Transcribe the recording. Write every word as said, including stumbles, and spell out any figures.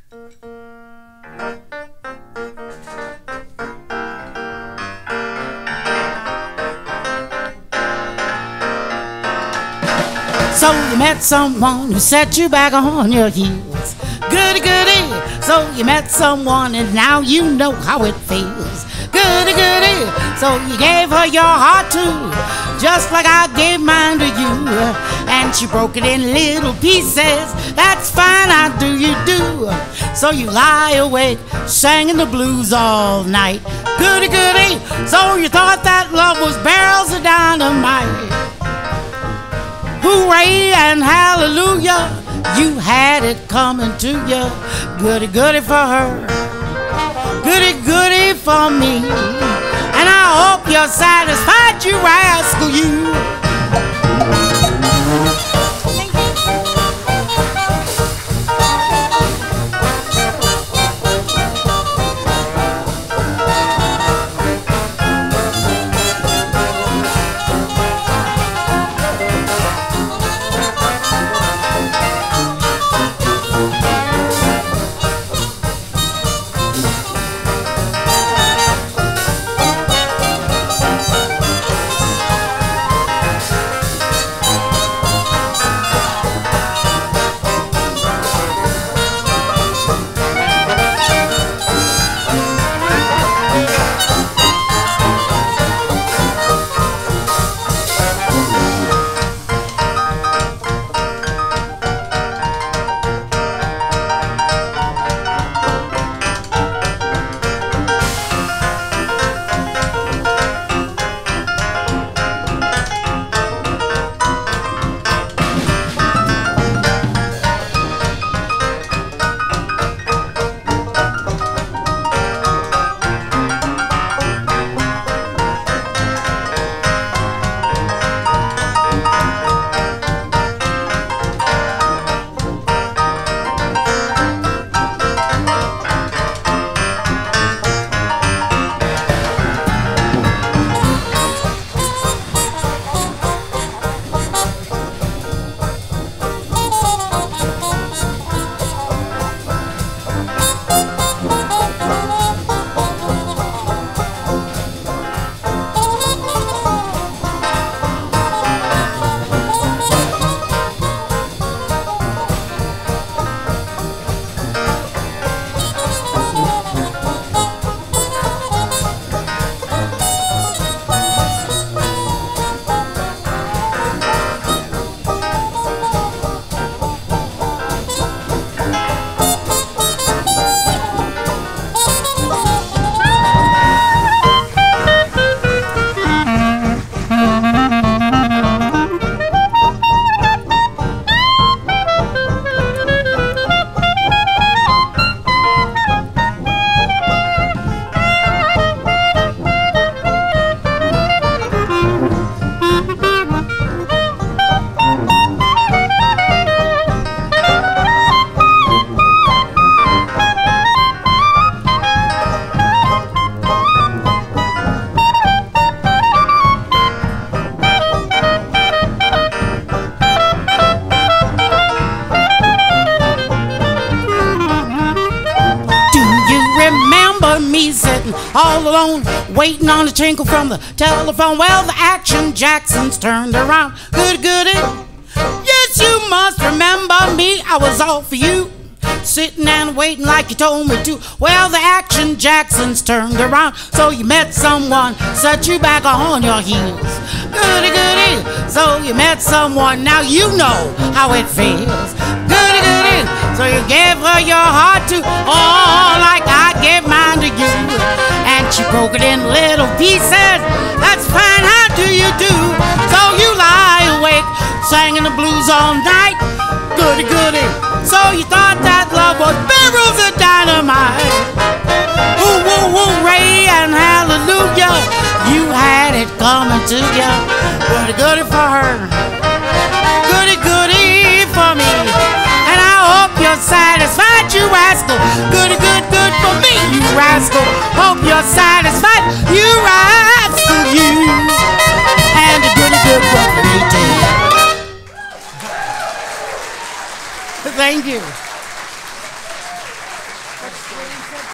So you met someone who set you back on your heels. Goody goody. So you met someone and now you know how it feels. Goody goody. So you gave her your heart too, just like I gave mine to you. And she broke it in little pieces. That's fine, how do you do? So you lie awake singing the blues all night. Goody goody. So you thought that love was barrels of dynamite. Hooray and hallelujah, you had it coming to you. Goody goody for her, goody goody for me. And I hope you're satisfied, you rascal, you. All alone, waiting on the tinkle from the telephone. Well, the Action Jacksons turned around. Goody goody. Yes, you must remember me. I was all for you, sitting and waiting like you told me to. Well, the Action Jacksons turned around. So you met someone, set you back on your heels. Goody goody. So you met someone, now you know how it feels. Goody goody. So you gave her your heart to, oh, like I gave mine to you. And she broke it in little pieces. That's fine, how do you do? So you lie awake, singing the blues all night. Goody goody. So you thought that love was barrels of dynamite. Ooh, ooh, ooh, ray and hallelujah, you had it coming to you. Goody goody for her, goody goody for me. And I hope you're satisfied, you rascal. Goody good, good for me, you rascal. Hope you're satisfied, you rascal, you. And a goody good for me too. Thank you. That's what he said.